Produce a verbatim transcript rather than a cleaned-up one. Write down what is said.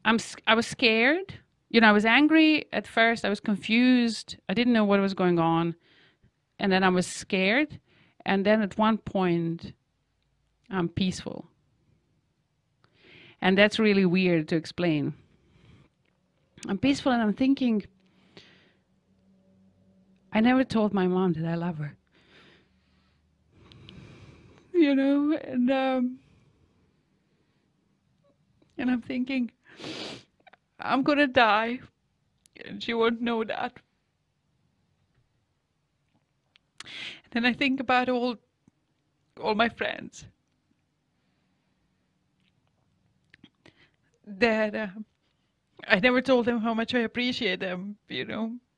I'm s- I was scared. You know, I was angry at first. I was confused. I didn't know what was going on, and then I was scared. And then at one point, I'm peaceful, and that's really weird to explain. I'm peaceful, and I'm thinking. I never told my mom that I love her. You know, and um, and I'm thinking I'm gonna die, and she won't know that. Then I think about all all my friends that uh, I never told them how much I appreciate them, you know.